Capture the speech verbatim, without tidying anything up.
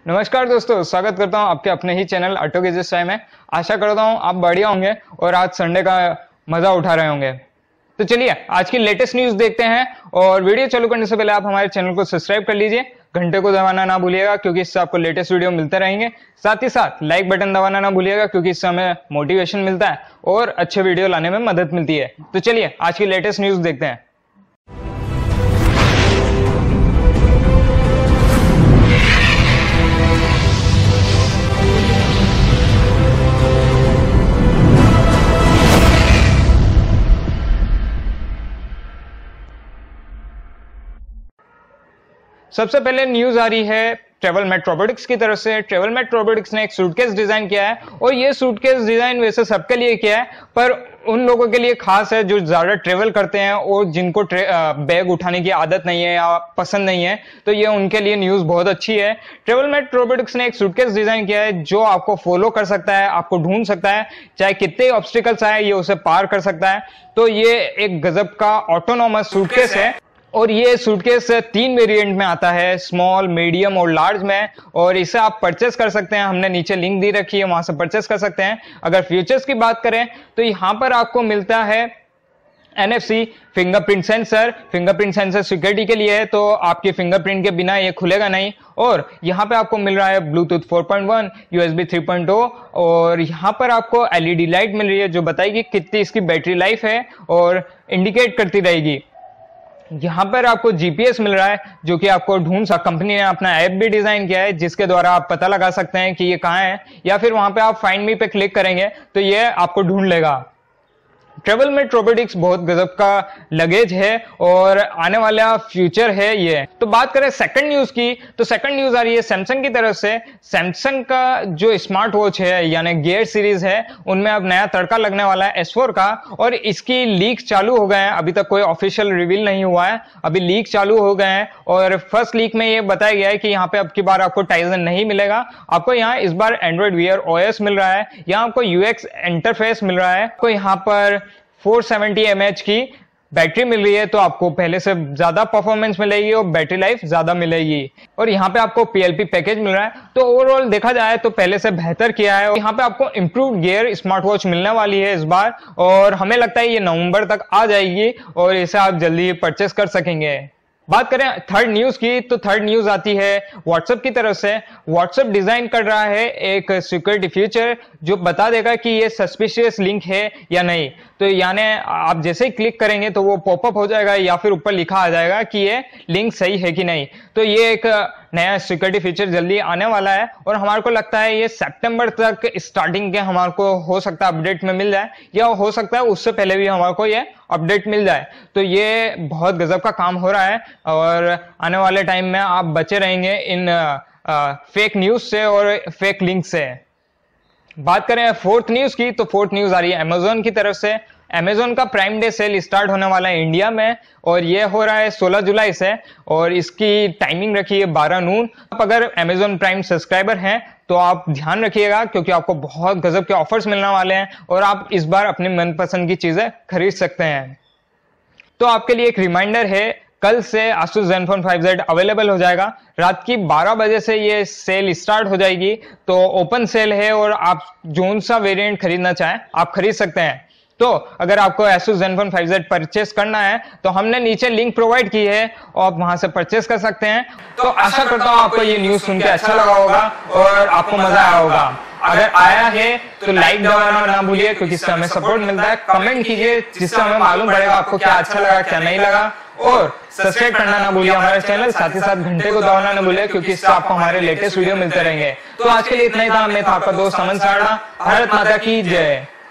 नमस्कार दोस्तों, स्वागत करता हूं आपके अपने ही चैनल ऑटो गैजेट्स टाइम में। आशा करता हूं आप बढ़िया होंगे और आज संडे का मजा उठा रहे होंगे। तो चलिए आज की लेटेस्ट न्यूज देखते हैं। और वीडियो चालू करने से पहले आप हमारे चैनल को सब्सक्राइब कर लीजिए, घंटे को दबाना ना भूलिएगा क्योंकि इससे आपको लेटेस्ट वीडियो मिलते रहेंगे। साथ ही साथ लाइक बटन दबाना ना भूलिएगा क्योंकि इससे हमें मोटिवेशन मिलता है और अच्छे वीडियो लाने में मदद मिलती है। तो चलिए आज की लेटेस्ट न्यूज देखते हैं। सबसे पहले न्यूज आ रही है ट्रेवलमेट रोबोटिक्स की तरफ से। ट्रेवलमेट रोबोटिक्स ने एक सूटकेस डिजाइन किया है और ये सूटकेस डिजाइन वैसे सबके लिए किया है, पर उन लोगों के लिए खास है जो ज्यादा ट्रेवल करते हैं और जिनको बैग उठाने की आदत नहीं है या पसंद नहीं है, तो ये उनके लिए न्यूज बहुत अच्छी है। ट्रेवलमेट रोबोटिक्स ने एक सूटकेस डिजाइन किया है जो आपको फॉलो कर सकता है, आपको ढूंढ सकता है, चाहे कितने ऑब्स्टिकल्स आए ये उसे पार कर सकता है। तो ये एक गजब का ऑटोनोमस सूटकेस है और ये सूटकेस तीन वेरिएंट में आता है, स्मॉल, मीडियम और लार्ज में, और इसे आप परचेस कर सकते हैं। हमने नीचे लिंक दी रखी है, वहां से परचेस कर सकते हैं। अगर फीचर्स की बात करें तो यहाँ पर आपको मिलता है N F C fingerprint sensor. Fingerprint sensor security के लिए है, तो आपके फिंगरप्रिंट के बिना ये खुलेगा नहीं। और यहाँ पे आपको मिल रहा है Bluetooth four point one, U S B three point O, और यहाँ पर आपको एल ई डी लाइट मिल रही है जो बताएगी कितनी इसकी बैटरी लाइफ है और इंडिकेट करती रहेगी। यहाँ पर आपको जी पी एस मिल रहा है जो कि आपको ढूंढ सकता। कंपनी ने अपना ऐप भी डिजाइन किया है जिसके द्वारा आप पता लगा सकते हैं कि ये कहाँ है, या फिर वहां पे आप फाइंड मी पे क्लिक करेंगे तो ये आपको ढूंढ लेगा। ट्रेवलमेट रोबोटिक्स बहुत गजब का लगेज है और आने वाला फ्यूचर है ये। तो बात करें सेकंड न्यूज की, तो सेकंड न्यूज आ रही है सैमसंग की तरफ से। सैमसंग का जो स्मार्ट वॉच है यानी गियर सीरीज है, उनमें अब नया तड़का लगने वाला है एस फोर का, और इसकी लीक चालू हो गए हैं। अभी तक कोई ऑफिशियल रिवील नहीं हुआ है, अभी लीक चालू हो गए हैं। और फर्स्ट लीक में ये बताया गया है कि यहाँ पे अब की बार आपको टाइजन नहीं मिलेगा, आपको यहाँ इस बार एंड्रॉइड वियर ओ एस मिल रहा है, यहाँ आपको यू एक्स इंटरफेस मिल रहा है, आपको यहाँ पर फोर सेवेंटी एम एच की बैटरी मिल रही है, तो आपको पहले से ज्यादा परफॉर्मेंस मिलेगी और बैटरी लाइफ ज्यादा मिलेगी। और यहाँ पे आपको पी एल पी पैकेज मिल रहा है, तो ओवरऑल देखा जाए तो पहले से बेहतर किया है। यहाँ पे आपको इंप्रूव्ड गियर स्मार्ट वॉच मिलने वाली है इस बार, और हमें लगता है ये नवंबर तक आ जाएगी और इसे आप जल्दी परचेस कर सकेंगे। बात करें थर्ड न्यूज की, तो थर्ड न्यूज आती है व्हाट्सएप की तरफ से। व्हाट्सएप डिजाइन कर रहा है एक सिक्योरिटी फीचर जो बता देगा कि ये सस्पिशियस लिंक है या नहीं। तो यानी आप जैसे ही क्लिक करेंगे तो वो पॉपअप हो जाएगा या फिर ऊपर लिखा आ जाएगा कि ये लिंक सही है कि नहीं। तो ये एक नया सिक्योरिटी फीचर जल्दी आने वाला है और हमारे को लगता है ये सितंबर तक स्टार्टिंग के हमारे को हो सकता है अपडेट में मिल जाए, या हो सकता है उससे पहले भी हमारे को ये अपडेट मिल जाए। तो ये बहुत गजब का काम हो रहा है और आने वाले टाइम में आप बचे रहेंगे इन आ, फेक न्यूज से और फेक लिंक से। बात करें फोर्थ न्यूज की, तो फोर्थ न्यूज आ रही है अमेजोन की तरफ से। अमेजोन का प्राइम डे सेल स्टार्ट होने वाला है इंडिया में और ये हो रहा है सोलह जुलाई से, और इसकी टाइमिंग रखी है बारह नून। आप अगर अमेजोन प्राइम सब्सक्राइबर हैं तो आप ध्यान रखिएगा क्योंकि आपको बहुत गजब के ऑफर्स मिलने वाले हैं और आप इस बार अपने मनपसंद की चीजें खरीद सकते हैं। तो आपके लिए एक रिमाइंडर है, कल से Asus Zenfone five Z available हो जाएगा। रात की बारह बजे से ये सेल स्टार्ट हो जाएगी, तो ओपन सेल है और आप जोन सा वेरिएंट खरीदना चाहें आप खरीद सकते हैं। तो अगर आपको Asus Zenfone five Z purchase करना है तो हमने नीचे लिंक प्रोवाइड की है और आप वहां से परचेस कर सकते हैं। तो आशा करता हूं आपको ये न्यूज सुन के अच्छा लगा होगा और आपको मजा आया होगा। अगर आया है तो लाइक दबाना ना भूलिए क्योंकि इससे हमें सपोर्ट मिलता है। कमेंट कीजिए जिससे हमें मालूम पड़ेगा आपको क्या अच्छा लगा क्या नहीं लगा, और सब्सक्राइब करना ना भूलिए हमारे चैनल, साथ ही साथ घंटे को दबाना ना भूलिए क्योंकि इससे आपको हमारे लेटेस्ट वीडियो मिलते रहेंगे। तो आज के लिए इतना ही था। मैं था आपका दोस्त अमन साड़ा। भारत माता की जय।